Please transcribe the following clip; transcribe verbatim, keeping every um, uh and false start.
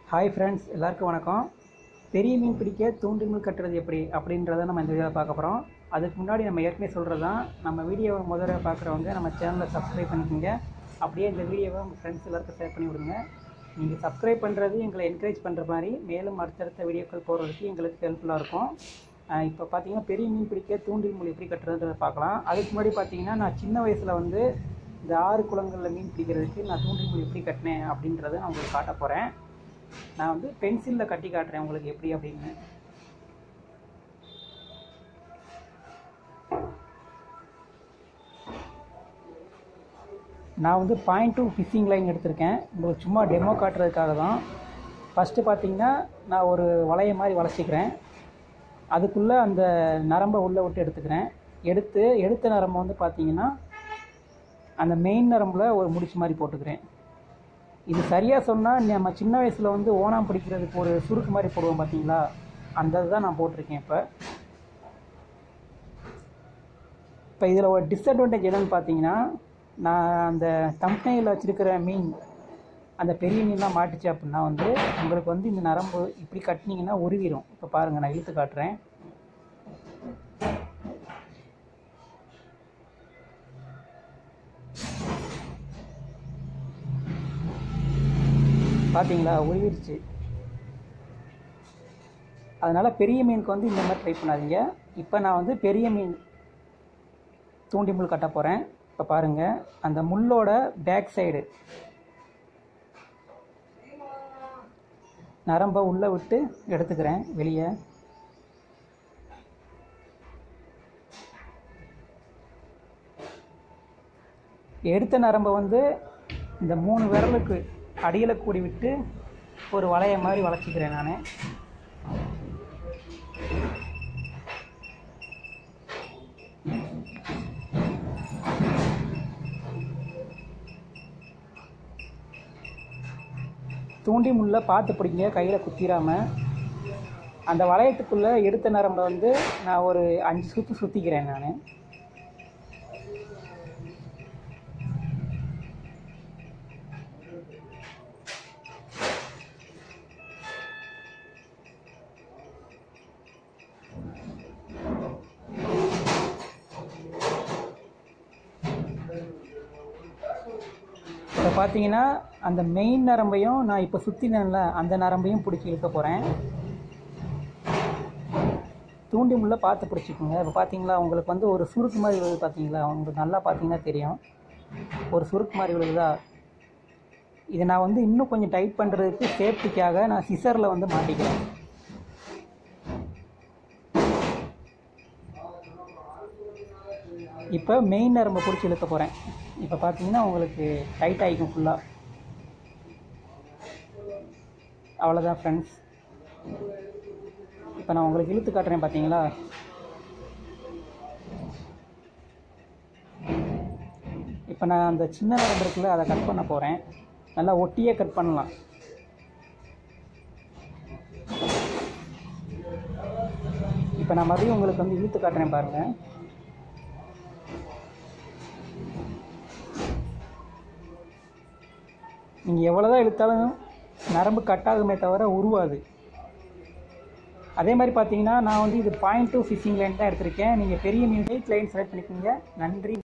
Hi friends, எல்லாருக்கும் வணக்கம். பெரிய மீன் பிடிக்க தூண்டில் மீன் கட்டுறது எப்படி அப்படின்றத நம்ம இந்த வீடியோவில் பார்க்க போகிறோம். அதுக்கு முன்னாடி நம்ம ஏற்கனவே சொல்கிறது தான், நம்ம வீடியோவை முதல்ல பார்க்குறவங்க நம்ம சேனலை சப்ஸ்கிரைப் பண்ணிக்கோங்க. அப்படியே இந்த வீடியோவை உங்கள் ஃப்ரெண்ட்ஸ் எல்லாருக்கும் ஷேர் பண்ணி விடுங்க. நீங்கள் சப்ஸ்கிரைப் பண்ணுறது எங்களை என்கரேஜ் பண்ணுற மாதிரி மேலும் அடுத்தடுத்த வீடியோக்கள் போடுறதுக்கு எங்களுக்கு ஹெல்ப்ஃபுல்லாக இருக்கும். இப்போ பார்த்தீங்கன்னா பெரிய மீன் பிடிக்க தூண்டில் மீன் எப்படி கட்டுறதுன்றதை பார்க்கலாம். அதுக்கு முன்னாடி பார்த்தீங்கன்னா நான் சின்ன வயசில் வந்து இந்த ஆறு குளங்களில் மீன் பிடிக்கிறதுக்கு நான் தூண்டில் மீன் எப்படி கட்டினேன் அப்படின்றத நான் உங்களுக்கு காட்ட போகிறேன். நான் வந்து பென்சிலில் கட்டி காட்டுறேன் உங்களுக்கு எப்படி அப்படின்னு. நான் வந்து பாயிண்ட் டூ ஃபிஷிங் லைன் எடுத்திருக்கேன். உங்களுக்கு சும்மா டெமோ காட்டுறதுக்காக தான். ஃபஸ்ட்டு பார்த்தீங்கன்னா நான் ஒரு வளைய மாதிரி வளைச்சிக்கிறேன். அதுக்குள்ளே அந்த நரம்பை உள்ளே விட்டு எடுத்துக்கிறேன். எடுத்து எடுத்த நரம்பை வந்து பார்த்தீங்கன்னா அந்த மெயின் நரம்பில் ஒரு முடிச்சு மாதிரி போட்டுக்கிறேன். இது சரியாக சொன்னால் நம்ம சின்ன வயசில் வந்து ஓணாம் பிடிக்கிறதுக்கு ஒரு சுருக்கு மாதிரி போடுவோம் பார்த்தீங்களா, அந்த இதுதான் நான் போட்டிருக்கேன். இப்போ இப்போ இதில் ஒரு டிஸ்அட்வான்டேஜ் என்னென்னு பார்த்தீங்கன்னா, நான் அந்த தம்பனையில் வச்சுருக்கிற மீன் அந்த பெரிய மீன்லாம் மாட்டுச்சு அப்படின்னா வந்து உங்களுக்கு வந்து இந்த நரம்பு இப்படி கட்டினீங்கன்னா உருவிடும். இப்போ பாருங்கள், நான் இழுத்து காட்டுறேன். பார்த்தீங்களா, உருவிடுச்சு. அதனால் பெரிய மீனுக்கு வந்து இந்த மாதிரி ட்ரை பண்ணாதீங்க. இப்போ நான் வந்து பெரிய மீன் தூண்டி முள் கட்ட போகிறேன். இப்போ பாருங்கள், அந்த முள்ளோட பேக் சைடு நரம்பை உள்ளே விட்டு எடுத்துக்கிறேன் வெளியே. எடுத்த நரம்பை வந்து இந்த மூணு விரலுக்கு அடியில் கூடி விட்டு ஒரு வளைய மாதிரி வளைச்சிக்கிறேன் நான். தூண்டி முள்ள பார்த்து பிடிங்க, கையில் குத்திராமல். அந்த வளையத்துக்குள்ளே எடுத்த நரம்பை வந்து நான் ஒரு அஞ்சு சுற்று சுற்றிக்கிறேன் நான். இப்போ பார்த்தீங்கன்னா அந்த மெயின் நரம்பையும் நான் இப்போ சுற்றினேன்ல அந்த நரம்பையும் பிடிச்சி இழுக்க போகிறேன். தூண்டி முள்ள பார்த்து பிடிச்சிக்கோங்க. இப்போ பார்த்தீங்களா, உங்களுக்கு வந்து ஒரு சுருக்கு மாதிரி விழுது பார்த்தீங்களா, உங்களுக்கு நல்லா பார்த்தீங்கன்னா தெரியும், ஒரு சுருக்கு மாதிரி விழுகுதா. இதை நான் வந்து இன்னும் கொஞ்சம் டைட் பண்ணுறதுக்கு சேஃப்டிக்காக நான் சிசரில் வந்து மாட்டிக்கிறேன். இப்போ மெயின் நரம்பை பிடிச்சி இழுக்க போகிறேன். இப்போ பார்த்தீங்கன்னா உங்களுக்கு டைட் ஆகிக்கும் ஃபுல்லாக. அவ்வளோதான் ஃப்ரெண்ட்ஸ். இப்போ நான் உங்களுக்கு இழுத்து காட்டுறேன் பார்த்தீங்களா. இப்போ நான் அந்த சின்ன நரம்பு இருக்குல்ல, அதை கட் பண்ண போகிறேன். நல்லா ஒட்டியே கட் பண்ணலாம். இப்போ நான் மறுபடியும் உங்களுக்கு வந்து இழுத்து காட்டுறேன் பாருங்கள். நீங்கள் எவ்வளோ தான் இழுத்தாலும் நரம்பு கட்டாகுமே தவிர உருவாது. அதே மாதிரி பார்த்தீங்கன்னா நான் வந்து இது பாயிண்ட் டூ ஃபிஷிங் லைன் தான் எடுத்திருக்கேன். நீங்கள் பெரிய மீன் லைன் செலக்ட் பண்ணிக்கோங்க. நன்றி.